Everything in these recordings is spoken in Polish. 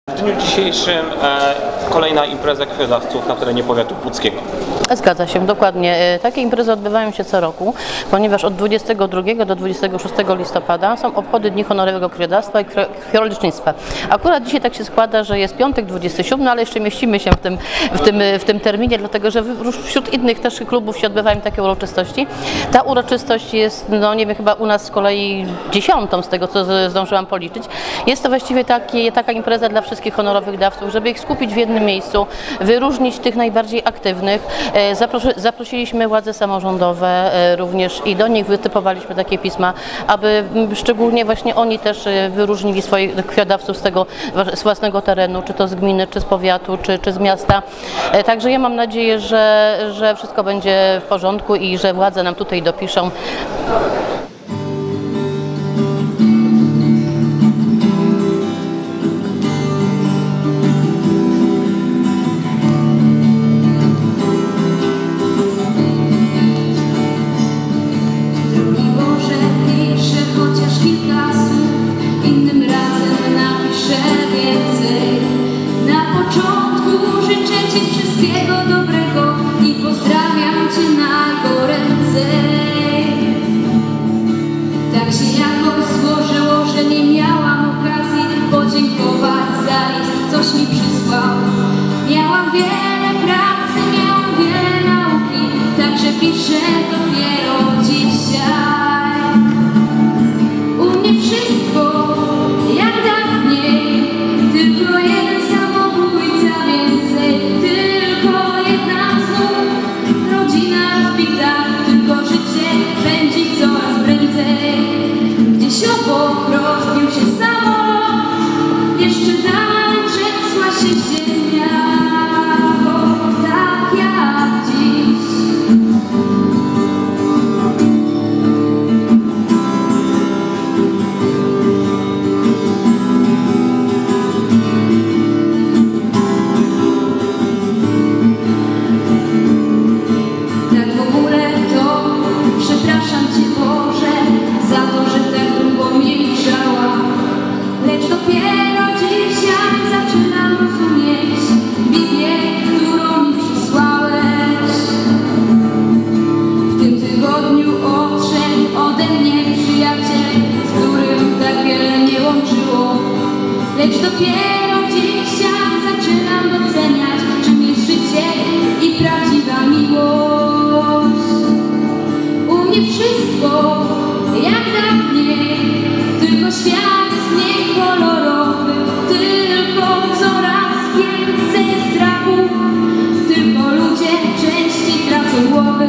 W dniu dzisiejszym kolejna impreza krwiodawców na terenie powiatu puckiego. Zgadza się, dokładnie. Takie imprezy odbywają się co roku, ponieważ od 22 do 26 listopada są obchody Dni Honorowego Krwiodawstwa i Krwiolecznictwa. Akurat dzisiaj tak się składa, że jest piątek 27, ale jeszcze mieścimy się w tym terminie, dlatego że wśród innych też klubów się odbywają takie uroczystości. Ta uroczystość jest, no nie wiem, chyba u nas z kolei 10. z tego, co zdążyłam policzyć. Jest to właściwie taka impreza dla wszystkich honorowych dawców, żeby ich skupić w jednym miejscu, wyróżnić tych najbardziej aktywnych. Zaprosiliśmy władze samorządowe również i do nich wytypowaliśmy takie pisma, aby szczególnie właśnie oni też wyróżnili swoich krwiodawców z własnego terenu, czy to z gminy, czy z powiatu, czy z miasta. Także ja mam nadzieję, że wszystko będzie w porządku i że władze nam tutaj dopiszą. Tak się jakoś złożyło, że nie miałam okazji podziękować za list, coś mi przysłał. Miałam wiele pracy, miałam wiele nauki, także piszę dopiero dzisiaj. U mnie wszystko jak dawniej, tylko jeden samobójca więcej, tylko jedna znów rodzina rozbita, tylko życie pędzi coraz prędzej. Gdzieś obok rozbił się samolot, jeszcze dalej trzęsła się ziemia, tak jak dziś. Tak w ogóle to przepraszam Cię Boże za to, że tak długo milczałam, lecz dopiero dzisiaj zaczynam rozumieć Biblię, którą mi przysłałeś. W tym tygodniu odszedł ode mnie przyjaciel, z którym tak wiele mnie łączyło, lecz dopiero dzisiaj zaczynam doceniać, czym jest życie i prawdziwa miłość. U mnie wszystko jak dawniej, tylko świat jest mniej kolorowy, tylko coraz więcej strachu, tylko ludzie częściej tracą głowy.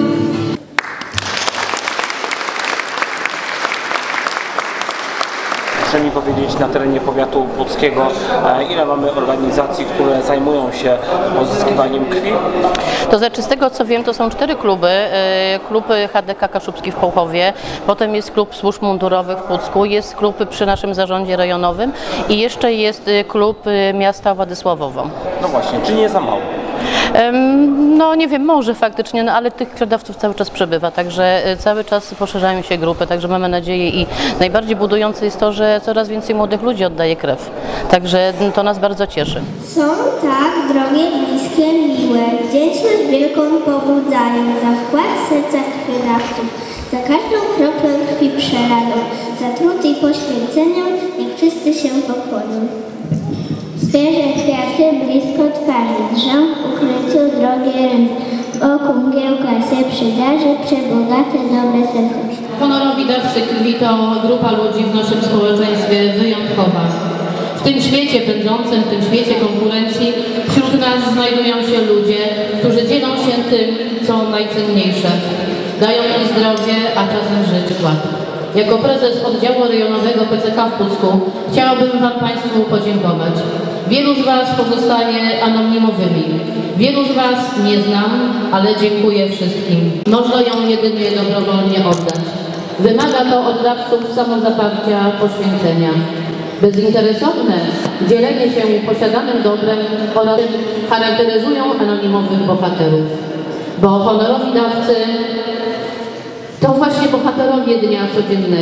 Proszę mi powiedzieć, na terenie powiatu puckiego, ile mamy organizacji, które zajmują się pozyskiwaniem krwi? To znaczy, z tego co wiem, to są 4 kluby. Klub HDK Kaszubski w Połchowie, potem jest klub służb mundurowych w Pucku, jest klub przy naszym zarządzie rejonowym i jeszcze jest klub miasta Władysławowo. No właśnie, czy nie za mało? No nie wiem, może faktycznie, no ale tych krwiodawców cały czas przybywa, także cały czas poszerzają się grupy, także mamy nadzieję i najbardziej budujące jest to, że coraz więcej młodych ludzi oddaje krew, także to nas bardzo cieszy. Są tak drogie, bliskie, miłe, wdzięczność wielką pobudzają za wkład serca krwiodawców, za każdą kroplę krwi przelaną, za trud i poświęcenia, niech wszyscy się pokłonią. Świeże kwiaty blisko twarzy drżą, w ukryciu drogie ręce, wokół mgiełka się przydarzy, przebogate dobre serduszko. Honorowi dawcy krwi to grupa ludzi w naszym społeczeństwie wyjątkowa. W tym świecie pędzącym, w tym świecie konkurencji wśród nas znajdują się ludzie, którzy dzielą się tym, co najcenniejsze. Dają im zdrowie, a czasem życie. Jako prezes oddziału rejonowego PCK w Pucku chciałabym Wam Państwu podziękować. Wielu z Was pozostanie anonimowymi. Wielu z Was nie znam, ale dziękuję wszystkim. Można ją jedynie dobrowolnie oddać. Wymaga to od dawców samozaparcia, poświęcenia. Bezinteresowne dzielenie się posiadanym dobrem oraz charakteryzują anonimowych bohaterów. Bo honorowi dawcy to właśnie bohaterowie dnia codziennego.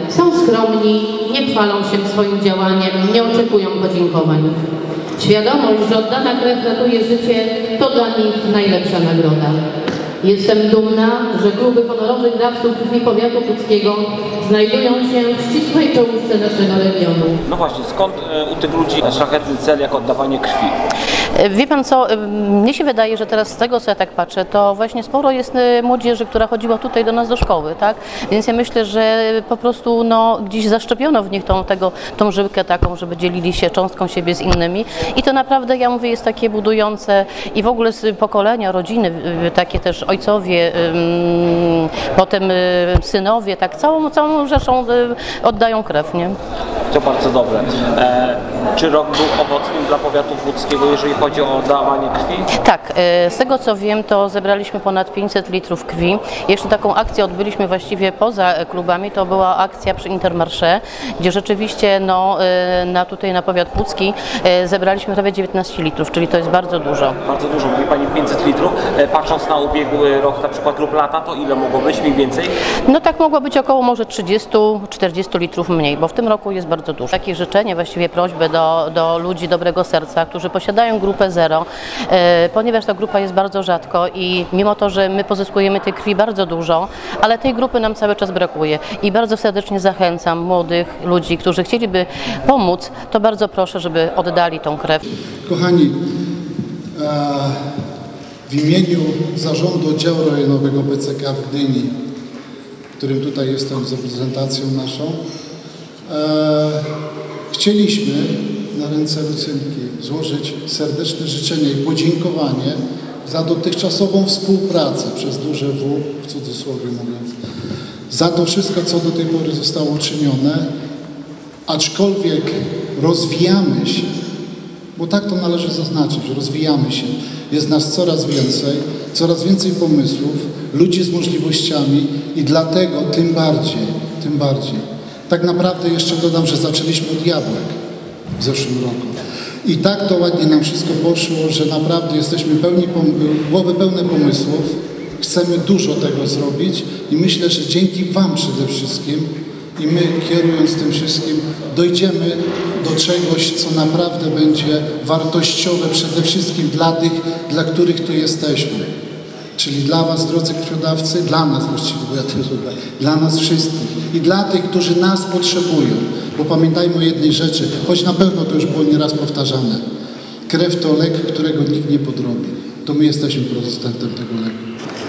są skromni, nie chwalą się swoim działaniem, nie oczekują podziękowań. Świadomość, że oddana krew ratuje życie, to dla nich najlepsza nagroda. Jestem dumna, że kluby honorowych dawców krwi powiatu puckiego znajdują się w ścisłej czołówce naszego regionu. No właśnie, skąd u tych ludzi szlachetny cel jak oddawanie krwi? Wie pan co, mnie się wydaje, że teraz z tego, co ja tak patrzę, to właśnie sporo jest młodzieży, która chodziła tutaj do nas do szkoły, tak? Więc ja myślę, że po prostu no, gdzieś zaszczepiono w nich tą żyłkę taką, żeby dzielili się cząstką siebie z innymi i to naprawdę, ja mówię, jest takie budujące i w ogóle z pokolenia, rodziny, takie też ojcowie, potem synowie, tak całą rzeszą oddają krew, nie? To bardzo dobre. Czy rok był owocnym dla powiatu łódzkiego, jeżeli chodzi o oddawanie krwi? Tak, z tego co wiem, to zebraliśmy ponad 500 litrów krwi. Jeszcze taką akcję odbyliśmy właściwie poza klubami, to była akcja przy Intermarché, gdzie rzeczywiście no, tutaj na powiat łódzki zebraliśmy prawie 19 litrów, czyli to jest bardzo dużo. Bardzo dużo, mówi Pani 500 litrów. Patrząc na ubiegły rok na przykład lub lata, to ile mogło być mniej więcej? No tak mogło być około może 30-40 litrów mniej, bo w tym roku jest bardzo dużo. Takie życzenie, właściwie prośbę do ludzi dobrego serca, którzy posiadają grupę 0, ponieważ ta grupa jest bardzo rzadko i mimo to, że my pozyskujemy tej krwi bardzo dużo, ale tej grupy nam cały czas brakuje i bardzo serdecznie zachęcam młodych ludzi, którzy chcieliby pomóc, to bardzo proszę, żeby oddali tą krew. Kochani, w imieniu Zarządu Oddziału Rejonowego PCK w Gdyni, w którym tutaj jestem z reprezentacją naszą, chcieliśmy na ręce Lucynki złożyć serdeczne życzenie i podziękowanie za dotychczasową współpracę przez duże W, w cudzysłowie mówiąc, za to wszystko, co do tej pory zostało uczynione, aczkolwiek rozwijamy się, bo tak to należy zaznaczyć, że rozwijamy się, jest nas coraz więcej pomysłów, ludzi z możliwościami i dlatego tym bardziej, tak naprawdę jeszcze dodam, że zaczęliśmy od jabłek w zeszłym roku. I tak to ładnie nam wszystko poszło, że naprawdę jesteśmy głowy pełne pomysłów, chcemy dużo tego zrobić i myślę, że dzięki Wam przede wszystkim i my, kierując tym wszystkim, dojdziemy do czegoś, co naprawdę będzie wartościowe przede wszystkim dla tych, dla których tu jesteśmy. Czyli dla Was, drodzy krwiodawcy, dla nas właściwie, bo ja też dla nas wszystkich i dla tych, którzy nas potrzebują. Bo pamiętajmy o jednej rzeczy, choć na pewno to już było nieraz powtarzane. Krew to lek, którego nikt nie podrobi. To my jesteśmy producentem tego leku.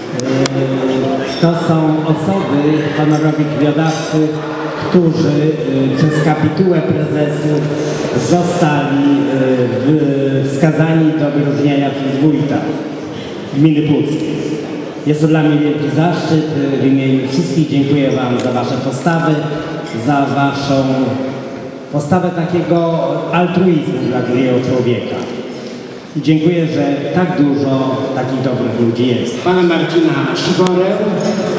To są osoby, honorowi krwiodawcy, którzy przez kapitułę prezesów zostali wskazani do wyróżnienia przez wójta gminy Puckiej. Jest to dla mnie wielki zaszczyt. W imieniu wszystkich dziękuję Wam za Wasze postawy, za Waszą postawę takiego altruizmu dla drugiego człowieka. I dziękuję, że tak dużo takich dobrych ludzi jest. Pana Marcina Szyborę,